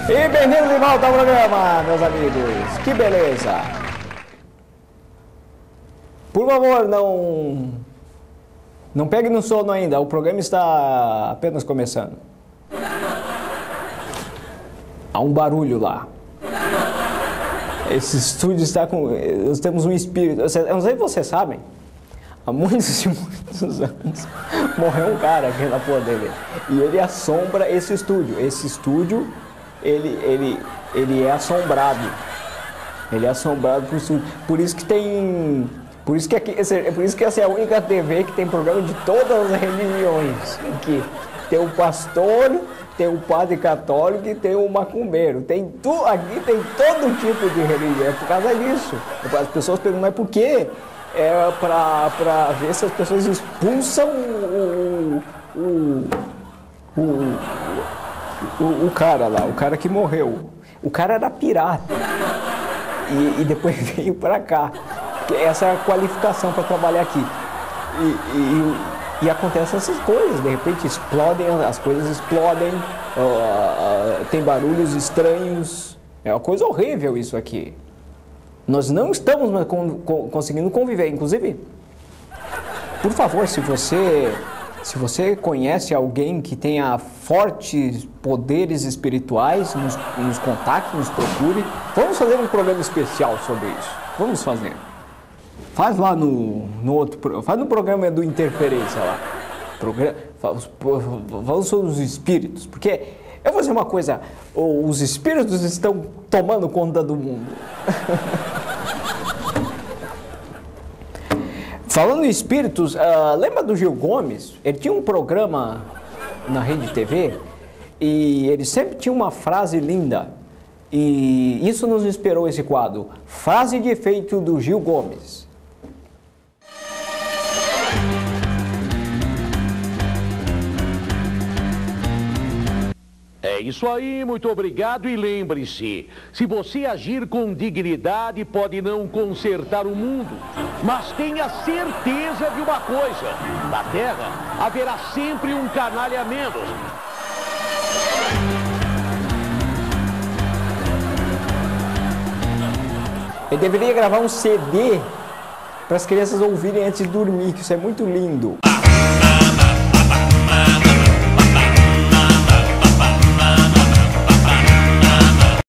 E bem-vindos de volta ao programa, meus amigos. Que beleza. Por favor, não pegue no sono ainda. O programa está apenas começando. Há um barulho lá. Esse estúdio está com... Nós temos um espírito. Eu não sei se vocês sabem. Há muitos e muitos anos morreu um cara aqui na porra dele. E ele assombra esse estúdio. Esse estúdio, ele é assombrado. Ele é assombrado por estúdio. Por isso que tem... Por isso que essa é a única TV que tem programa de todas as religiões. Aqui tem o pastor, tem o padre católico e tem o macumbeiro. Aqui tem todo tipo de religião. É por causa disso. As pessoas perguntam, mas por quê? É para ver se as pessoas expulsam o cara lá, o cara que morreu. O cara era pirata e depois veio para cá. Essa é a qualificação para trabalhar aqui. E acontecem essas coisas, de repente explodem, as coisas explodem, tem barulhos estranhos. É uma coisa horrível isso aqui. Nós não estamos conseguindo conviver. Inclusive, por favor, se você conhece alguém que tenha fortes poderes espirituais, nos contacte, nos procure. Vamos fazer um programa especial sobre isso. Vamos fazer. Faz lá faz no programa do Interferência lá. Vamos sobre os espíritos, porque eu vou dizer uma coisa, os espíritos estão tomando conta do mundo. Falando em espíritos, lembra do Gil Gomes? Ele tinha um programa na Rede TV e ele sempre tinha uma frase linda. E isso nos inspirou esse quadro. Frase de efeito do Gil Gomes. É isso aí, muito obrigado e lembre-se, se você agir com dignidade pode não consertar o mundo, mas tenha certeza de uma coisa, na Terra haverá sempre um canalha a menos. Ele deveria gravar um CD para as crianças ouvirem antes de dormir, que isso é muito lindo.